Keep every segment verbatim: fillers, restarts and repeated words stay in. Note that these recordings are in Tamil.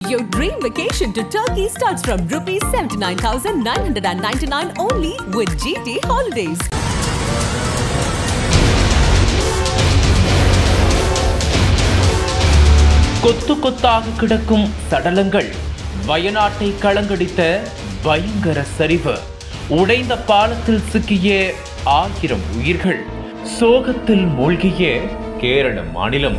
Your dream vacation to Turkey starts from rupees seventy-nine thousand nine hundred ninety-nine only with G T Holidays. கொத்து கொத்தாக கிடக்கும் சடலங்கள், வயநாட்டை கலங்கடித்த பயங்கர சரிவு, உடைந்த பாலத்தில் சிக்கிய ஆயிரம் உயிர்கள், சோகத்தில் மூழ்கிய கேரள மாநிலம்.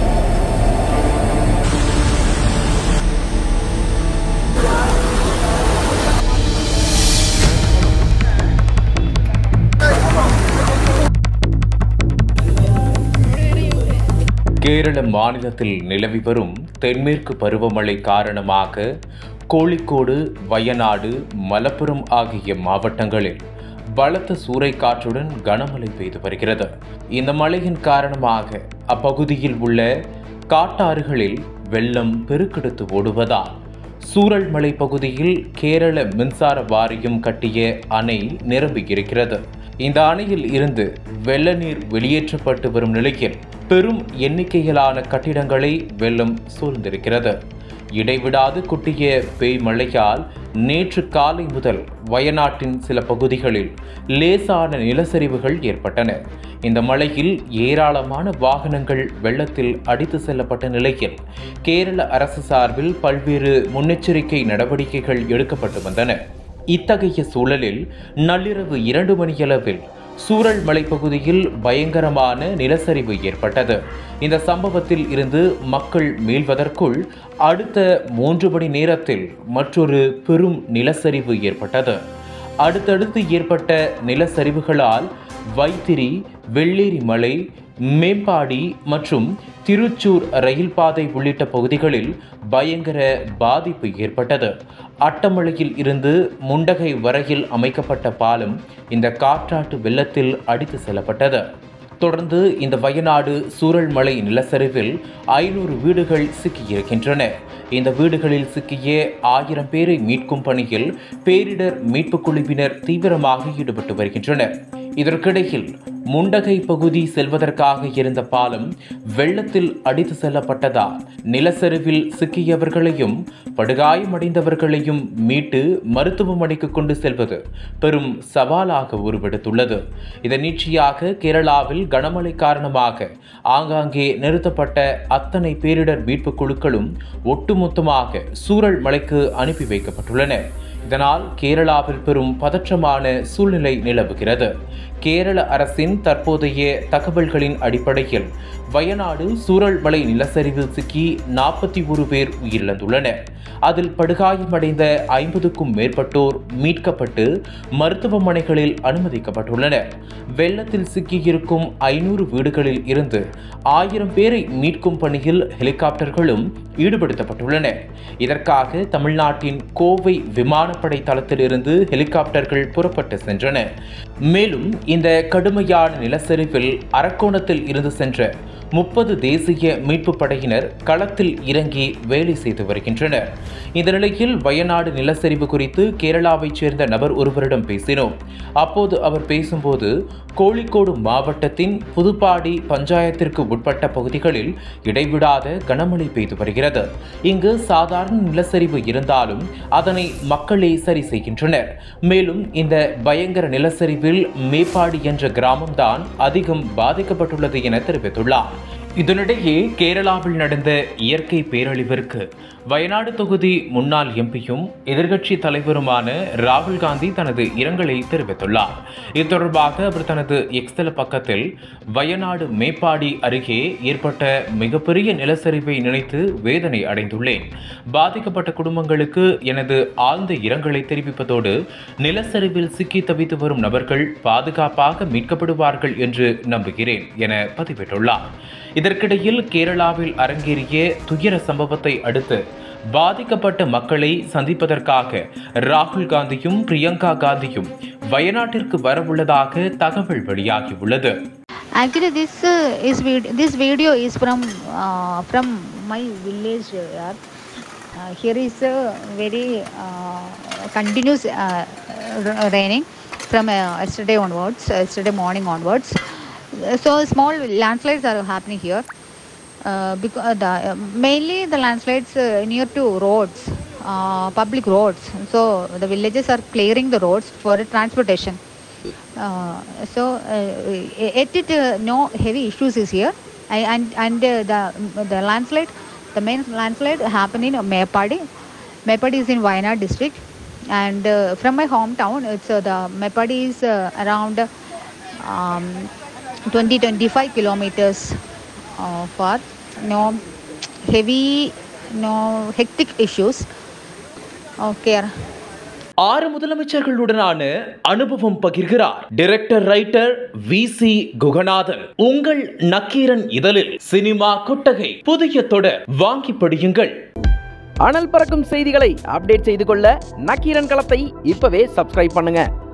கேரள மாநிலத்தில் நிலவி வரும் தென்மேற்கு பருவமழை காரணமாக கோழிக்கோடு, வயநாடு, மலப்புரம் ஆகிய மாவட்டங்களில் பலத்த சூறைக்காற்றுடன் கனமழை பெய்து வருகிறது. இந்த மழையின் காரணமாக அப்பகுதியில் உள்ள காட்டாறுகளில் வெள்ளம் பெருக்கெடுத்து ஓடுவதால் சூரல்மலை பகுதியில் கேரள மின்சார வாரியம் கட்டிய அணை நிரம்பியிருக்கிறது. இந்த அணையில் இருந்து வெள்ள நீர் வெளியேற்றப்பட்டு வரும் நிலையில் பெரும் எண்ணிக்கையிலான கட்டிடங்களை வெள்ளம் சூழ்ந்திருக்கிறது. இடைவிடாது கொட்டிய பேய் மழையால் நேற்று காலை முதல் வயநாட்டின் சில பகுதிகளில் லேசான நிலச்சரிவுகள் ஏற்பட்டன. இந்த மழையில் ஏராளமான வாகனங்கள் வெள்ளத்தில் அடித்து செல்லப்பட்ட நிலையில் கேரள அரசு சார்பில் பல்வேறு முன்னெச்சரிக்கை நடவடிக்கைகள் எடுக்கப்பட்டு வந்தன. இத்தகைய சூழலில் நள்ளிரவு இரண்டு மணியளவில் சூரல்மலை பகுதியில் பயங்கரமான நிலச்சரிவு ஏற்பட்டது. இந்த சம்பவத்தில் இருந்து மக்கள் மீள்வதற்குள் அடுத்த மூன்று மணி நேரத்தில் மற்றொரு பெரும் நிலச்சரிவு ஏற்பட்டது. அடுத்தடுத்து ஏற்பட்ட நிலச்சரிவுகளால் வைத்திரி, வெள்ளேரி மலை, மேம்பாடி மற்றும் திருச்சூர் ரயில் பாதை உள்ளிட்ட பகுதிகளில் பயங்கர பாதிப்பு ஏற்பட்டது. அட்டமலையில் இருந்து முண்டகை வரையில் அமைக்கப்பட்ட பாலம் இந்த காற்றாட்டு வெள்ளத்தில் அடித்து செல்லப்பட்டது. தொடர்ந்து இந்த வயநாடு சூரல்மலை நிலச்சரிவில் ஐநூறு வீடுகள் சிக்கியிருக்கின்றன. இந்த வீடுகளில் சிக்கிய ஆயிரம் பேரை மீட்கும் பணியில் பேரிடர் மீட்பு குழுவினர் தீவிரமாக ஈடுபட்டு வருகின்றனர். இதற்கிடையில் முண்டகை பகுதி செல்வதற்காக இருந்த பாலம் வெள்ளத்தில் அடித்து செல்லப்பட்டதால் நிலச்சரிவில் சிக்கியவர்களையும் படுகாயமடைந்தவர்களையும் மீட்டு மருத்துவமனைக்கு கொண்டு செல்வது பெரும் சவாலாக உருவெடுத்துள்ளது. இதன் நீட்சியாக கேரளாவில் கனமழை காரணமாக ஆங்காங்கே நிறுத்தப்பட்ட அத்தனை பேரிடர் மீட்பு குழுக்களும் ஒட்டுமொத்தமாக சூரல் மலைக்கு அனுப்பி வைக்கப்பட்டுள்ளன. இதனால் கேரளாவில் பெரும் பதற்றமான சூழ்நிலை நிலவுகிறது. கேரள அரசின் தற்போதைய தகவல்களின் அடிப்படையில் வயநாடு சூரல்மலை நிலச்சரிவில் சிக்கி நாற்பத்தி ஒரு பேர் உயிரிழந்துள்ளனர். அதில் படுகாயமடைந்த ஐம்பதுக்கும் மேற்பட்டோர் மீட்கப்பட்டு மருத்துவமனைகளில் அனுமதிக்கப்பட்டுள்ளனர். வெள்ளத்தில் சிக்கியிருக்கும் ஐநூறு வீடுகளில் இருந்து ஆயிரம் பேரை மீட்கும் பணியில் ஹெலிகாப்டர்களும் ஈடுபடுத்தப்பட்டுள்ளன. இதற்காக தமிழ்நாட்டின் கோவை விமானப்படை தளத்திலிருந்து ஹெலிகாப்டர்கள் புறப்பட்டு சென்றன. மேலும் இந்த கடுமையான நிலச்சரிவில் அரக்கோணத்தில் இருந்து சென்ற முப்பது தேசிய மீட்பு படையினர் களத்தில் இறங்கி வேலை செய்து வருகின்றனர். இந்த நிலையில் வயநாடு நிலச்சரிவு குறித்து கேரளாவைச் சேர்ந்த நபர் ஒருவரிடம் பேசினோம். அப்போது அவர் பேசும்போது கோழிக்கோடு மாவட்டத்தின் புதுப்பாடி பஞ்சாயத்திற்கு உட்பட்ட பகுதிகளில் இடைவிடாத கனமழை பெய்து வருகிறது. இங்கு சாதாரண நிலச்சரிவு இருந்தாலும் அதனை மக்களே சரி செய்கின்றனர். மேலும் இந்த பயங்கர நிலச்சரிவில் மேப்பாடி என்ற கிராமம்தான் அதிகம் பாதிக்கப்பட்டுள்ளது என தெரிவித்துள்ளார். இதனிடையே கேரளாவில் நடந்த இயற்கை பேரழிவிற்கு வயநாடு தொகுதி முன்னாள் எம்பியும் எதிர்க்கட்சி தலைவருமான ராகுல் காந்தி தனது இரங்கலை தெரிவித்துள்ளார். இது தொடர்பாக அவர் தனது எக்ஸ்தல பக்கத்தில் வயநாடு மேப்பாடி அருகே ஏற்பட்ட மிகப்பெரிய நிலச்சரிவை நினைத்து வேதனை அடைந்துள்ளேன். பாதிக்கப்பட்ட குடும்பங்களுக்கு எனது ஆழ்ந்த இரங்கலை தெரிவிப்பதோடு நிலச்சரிவில் சிக்கி தவித்து வரும் நபர்கள் பாதுகாப்பாக மீட்கப்படுவார்கள் என்று நம்புகிறேன் என பதிவிட்டுள்ளார். இதற்கிடையில் கேரளாவில் அரங்கேறிய துயர சம்பவத்தை அடுத்து பாதிக்கப்பட்ட மக்களை சந்திப்பதற்காக ராகுல் காந்தியும் பிரியங்கா காந்தியும் வயநாட்டிற்கு வரவுள்ளதாக தகவல் வெளியாகியுள்ளது. Actually, this uh, is vid- this video is from uh, from my village. Uh, here is a very uh, continuous uh, raining from uh, yesterday onwards, uh, yesterday morning onwards. So small landslides are happening here. uh, because the, uh, mainly the landslides uh, near to roads, uh, public roads. So the villages are clearing the roads for transportation. Uh, so uh, at it uh, no heavy issues is here. I, and and uh, the the landslide, the main landslide happened in Mepadi. Mepadi is in Wayanad district, and uh, from my hometown, it's uh, the Mepadi is uh, around um, twenty to twenty-five kilometers uh, far. No heavy, no hectic issues. Okay. ஆறு முதலமைச்சர்களுடனான அனுபவம் பகிர்கிறார் director writer V C Guhanathan. உங்கள் நக்கீரன் இதழில் சினிமா கொட்டகை புதிய தொடர் வாங்கி படியுங்கள். அனல் பறக்கும் செய்திகளை அப்டேட் செய்து கொள்ள நக்கீரன் களத்தை இப்பவே சப்ஸ்கிரைப் பண்ணுங்க.